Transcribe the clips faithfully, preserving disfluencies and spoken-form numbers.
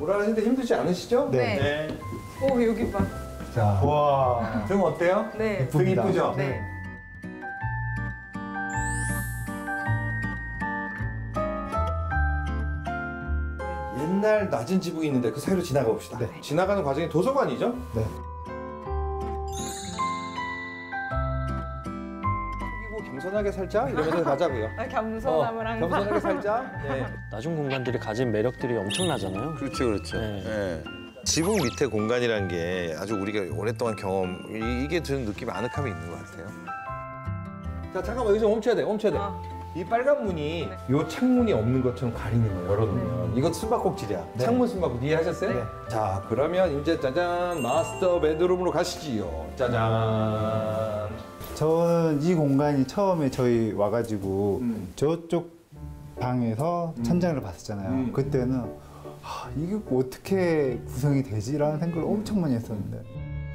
올라가시는데 힘들지 않으시죠? 네. 네. 오, 여기 봐. 자, 와, 등 어때요? 네. 등 이쁘죠? 네. 옛날 낮은 지붕이 있는데 그 사이로 지나가 봅시다. 네. 지나가는 과정이 도서관이죠? 네. 그리고 겸손하게 살자 이러면서 가자고요. 아, 겸손함을 어, 항상. 겸손하게 살자. 네. 낮은 공간들이 가진 매력들이 엄청나잖아요. 그렇죠, 그렇죠. 네. 예. 지붕 밑에 공간이라는 게 아주 우리가 오랫동안 경험, 이- 이게 드는 느낌이 아늑함이 있는 것 같아요. 자, 잠깐만 여기서 멈춰야 돼, 멈춰야 돼. 어. 이 빨간 문이 요 창문이 없는 것처럼 가리는 거예요, 열어놓으면. 이거 숨바꼭질이야. 네. 창문 숨바꼭질 이해하셨어요? 네. 자, 그러면 이제 짜잔 마스터 베드룸으로 가시지요. 짜잔. 저는 이 공간이 처음에 저희 와가지고 음. 저쪽 방에서 천장을 봤었잖아요. 음. 그때는 아, 이게 어떻게 구성이 되지라는 생각을 엄청 많이 했었는데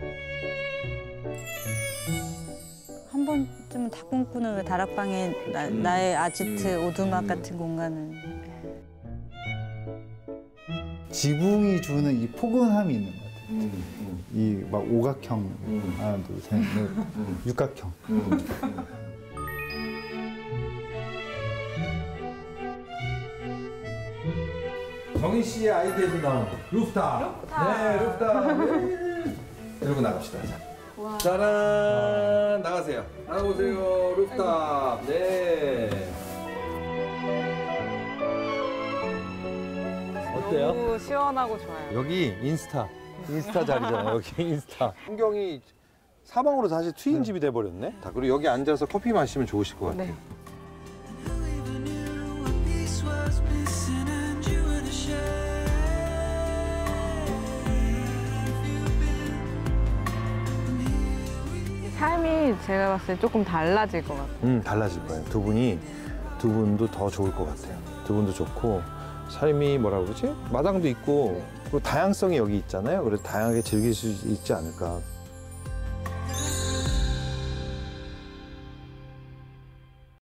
한 번쯤은 다 꿈꾸는 왜 다락방에 나, 나의 아지트 오두막 같은 공간을. 지붕이 주는 이 포근함이 있는 것 같아요. 음, 음, 이 막 오각형 음. 하나 둘 셋 넷 육각형. 음. 정희 씨의 아이디어에서 나온 루프탑. 루프탑. 네, 루프탑. 네. 이러고 나갑시다. 자. 짜란! 나가세요. 나가보세요. 루프탑. 네. 어때요? 너무 시원하고 좋아요. 여기 인스타. 인스타 자리잖아요. 여기 인스타. 풍경이 사방으로 다시 트인 집이 돼버렸네. 다 그리고 여기 앉아서 커피 마시면 좋으실 것 같아요. 네. 삶이 제가 봤을 때 조금 달라질 것 같아요. 음, 달라질 거예요. 두 분이, 두 분도 더 좋을 것 같아요. 두 분도 좋고, 삶이 뭐라 그러지? 마당도 있고, 그리고 다양성이 여기 있잖아요. 그래서 다양하게 즐길 수 있지 않을까.